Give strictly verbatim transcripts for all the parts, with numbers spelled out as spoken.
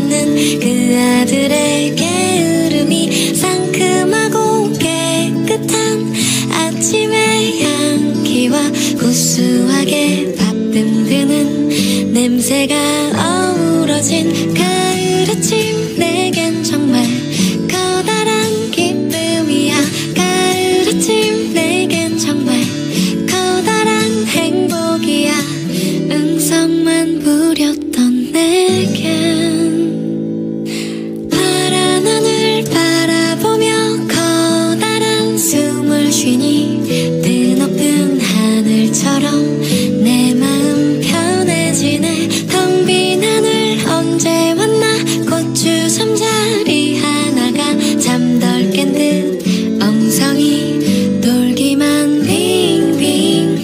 않는 그 아들의 게으름이 상큼하고 깨끗한 아침의 향기와 구수하게 밥듬드는 냄새가 어우러진 가을 아침. 내겐 정말 커다란 기쁨이야. 가을 아침. 내겐 정말 커다란 행복이야. 응성만 부렸던 내겐 파란 하늘 바라보며 커다란 숨을 쉬니 드높은 하늘처럼 내 마음 편해지네. 텅 빈 하늘 언제 왔나. 고추 잠자리 하나가 잠덜 깬 듯 엉성이 돌기만 빙빙.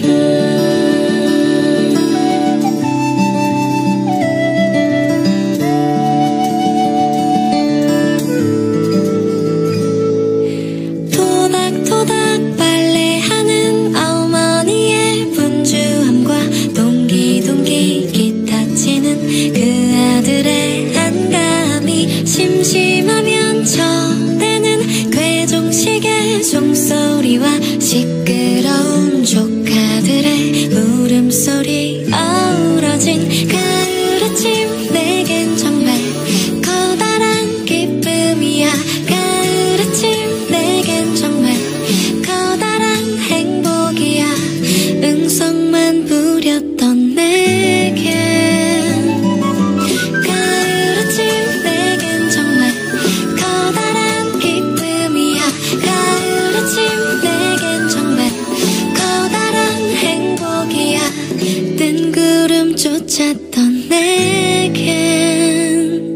토닥토닥 빨래하는 어머니의 분주함과 동기동기 기타 치는 그 아들의 한가함이 심심하면 쳐대는 괴종식의 종소리와 시끄러운 조카들의 울음소리 어우러진 가을 아침. 내겐 정말 커다란 기쁨이야. 가을 아침. 내겐 정말 커다란 행복이야. 응성만 부렸던 내겐 가을 아침. 내겐 정말 커다란 기쁨이야. 가을 아침. 내겐 정말 커다란 행복이야. 뜬구름 쫓았던 내겐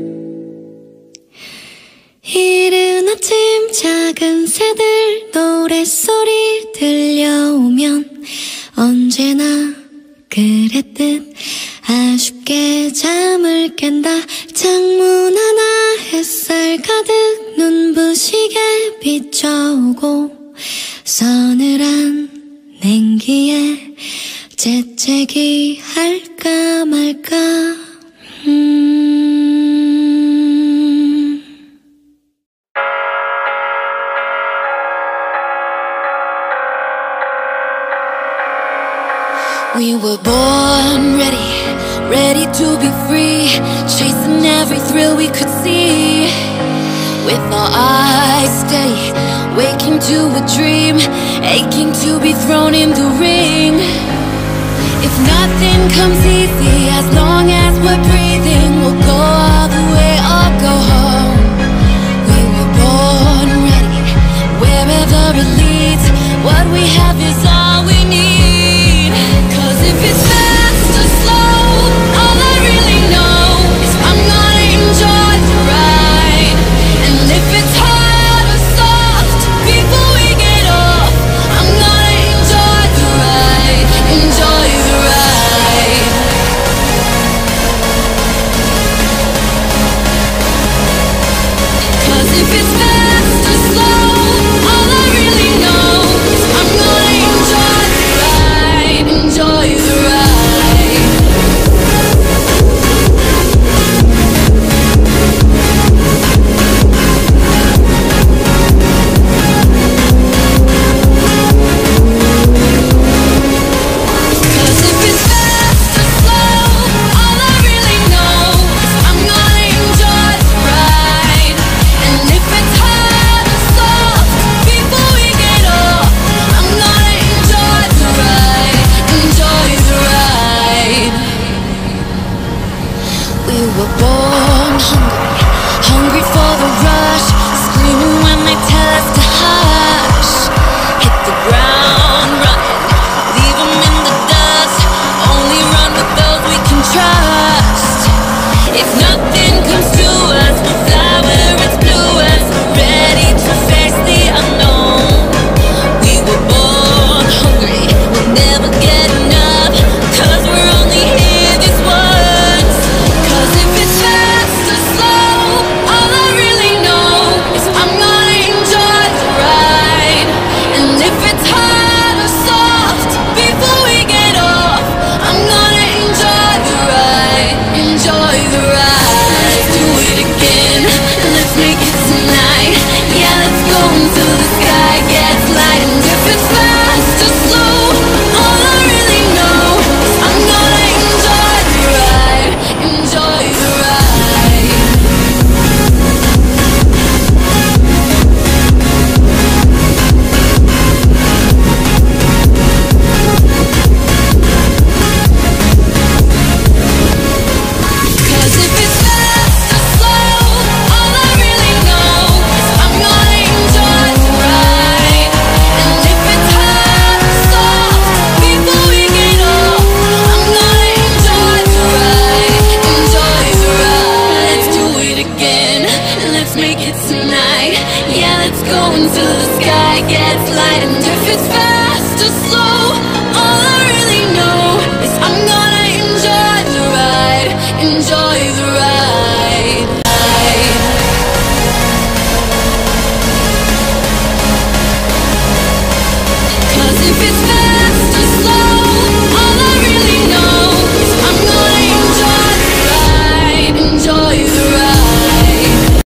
이른 아침 작은 새들 노랫소리 들려오면 언제나 그랬듯 아쉽게 잠을 깬다. 창문 하나 햇살 가득 눈부시게 비춰오고 서늘한 냉기에 재채기 할까 말까. 음. We were born ready, ready to be free, chasing every thrill we could see. With our eyes steady, waking to a dream, aching to be thrown in the ring. If nothing comes easy, as long as we're breathing, we'll go all the way or go home. We were born ready, wherever it leads, what we have is all we need. Cause if it's fast or slow, all I really know is I'm gonna enjoy the ride. And if it's hard or soft, before we get off, I'm gonna enjoy the ride, enjoy the ride. until the sky gets light. And if it's fast or slow,